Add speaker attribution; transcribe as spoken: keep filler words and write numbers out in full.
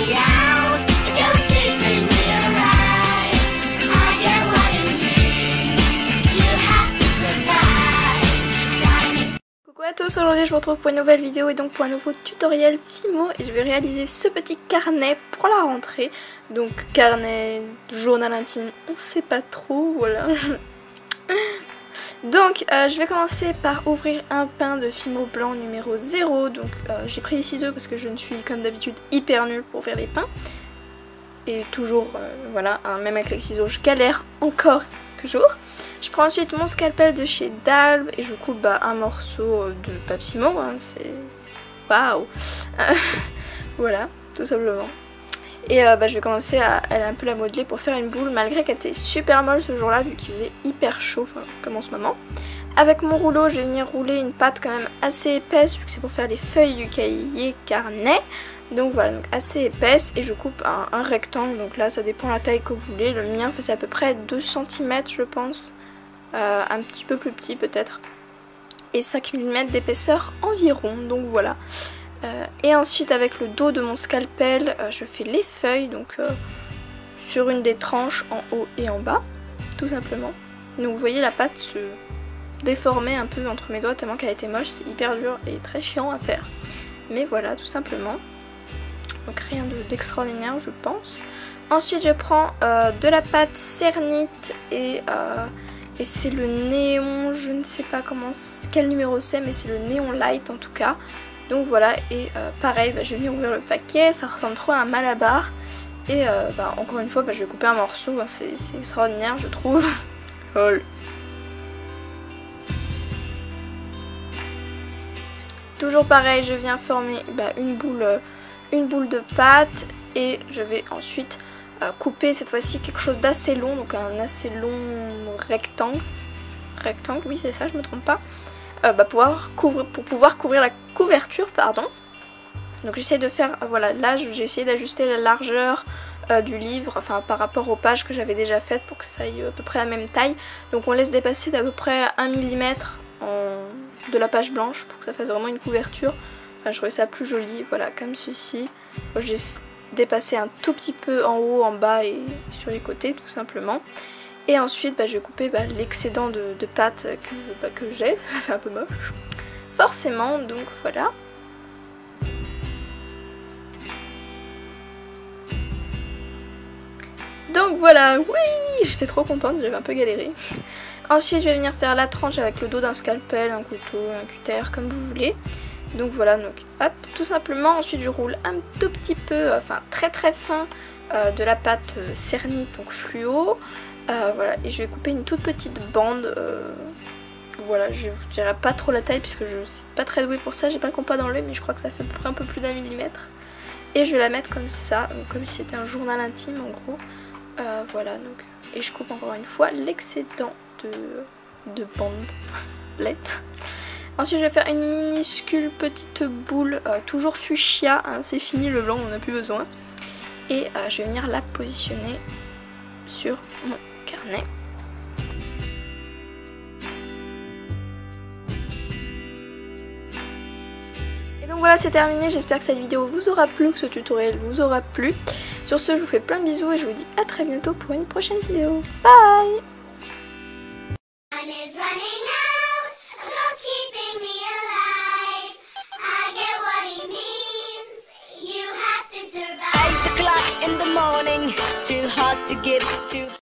Speaker 1: Coucou à tous, aujourd'hui je vous retrouve pour une nouvelle vidéo et donc pour un nouveau tutoriel Fimo et je vais réaliser ce petit carnet pour la rentrée. Donc carnet, journal intime, on sait pas trop, voilà. Donc euh, je vais commencer par ouvrir un pain de Fimo blanc numéro zéro. Donc euh, j'ai pris les ciseaux parce que je ne suis comme d'habitude hyper nulle pour ouvrir les pains. Et toujours, euh, voilà, hein, même avec les ciseaux je galère encore, toujours. Je prends ensuite mon scalpel de chez Dalb et je coupe bah, un morceau de pâte Fimo, hein, c'est... Waouh. Voilà, tout simplement. Et euh, bah, je vais commencer à aller un peu la modeler pour faire une boule, malgré qu'elle était super molle ce jour-là, vu qu'il faisait hyper chaud, enfin, comme en ce moment. Avec mon rouleau, je vais venir rouler une pâte quand même assez épaisse, vu que c'est pour faire les feuilles du cahier carnet. Donc voilà, donc assez épaisse, et je coupe un, un rectangle, donc là ça dépend de la taille que vous voulez. Le mien faisait à peu près deux centimètres je pense. Euh, un petit peu plus petit peut-être, et cinq millimètres d'épaisseur environ, donc voilà. Euh, et ensuite avec le dos de mon scalpel, euh, je fais les feuilles, donc euh, sur une des tranches en haut et en bas, tout simplement. Donc vous voyez la pâte se déformer un peu entre mes doigts tellement qu'elle était moche, c'est hyper dur et très chiant à faire. Mais voilà, tout simplement. Donc rien d'extraordinaire je pense. Ensuite je prends euh, de la pâte Cernite et... Euh, Et c'est le néon, je ne sais pas comment, quel numéro c'est, mais c'est le néon light en tout cas. Donc voilà, et euh, pareil, bah, je vais venir ouvrir le paquet, ça ressemble trop à un malabar. Et euh, bah, encore une fois, bah, je vais couper un morceau, hein, c'est extraordinaire je trouve. Lol. Toujours pareil, je viens former bah, une boule, une boule de pâte et je vais ensuite... couper cette fois-ci quelque chose d'assez long, donc un assez long rectangle, rectangle, oui c'est ça, je me trompe pas, euh, bah, pouvoir couvrir, pour pouvoir couvrir la couverture, pardon. Donc j'essaie de faire, voilà, là j'ai essayé d'ajuster la largeur euh, du livre, enfin par rapport aux pages que j'avais déjà faites pour que ça aille à peu près la même taille. Donc on laisse dépasser d'à peu près un millimètre en... de la page blanche pour que ça fasse vraiment une couverture. Enfin je trouvais ça plus joli, voilà, comme ceci. J'ai dépasser un tout petit peu en haut, en bas et sur les côtés tout simplement. Et ensuite bah, je vais couper bah, l'excédent de, de pâte que, bah, que j'ai, ça fait un peu moche forcément, donc voilà. Donc voilà, oui, j'étais trop contente, j'avais un peu galéré. Ensuite je vais venir faire la tranche avec le dos d'un scalpel, un couteau, un cutter, comme vous voulez. Donc voilà, donc hop, tout simplement. Ensuite je roule un tout petit peu, enfin très très fin, euh, de la pâte euh, Cernite, donc fluo. Euh, voilà, et je vais couper une toute petite bande. Euh, voilà, je ne dirais pas trop la taille puisque je suis pas très douée pour ça, j'ai pas le compas dans l'œil, mais je crois que ça fait à peu près un peu plus d'un millimètre. Et je vais la mettre comme ça, donc comme si c'était un journal intime en gros. Euh, voilà, donc, et je coupe encore une fois l'excédent de, de bandelette. Ensuite je vais faire une minuscule petite boule, euh, toujours fuchsia, hein, c'est fini le blanc, on n'en a plus besoin. Et euh, je vais venir la positionner sur mon carnet. Et donc voilà, c'est terminé, j'espère que cette vidéo vous aura plu, que ce tutoriel vous aura plu. Sur ce, je vous fais plein de bisous et je vous dis à très bientôt pour une prochaine vidéo. Bye!
Speaker 2: In the morning, too hot.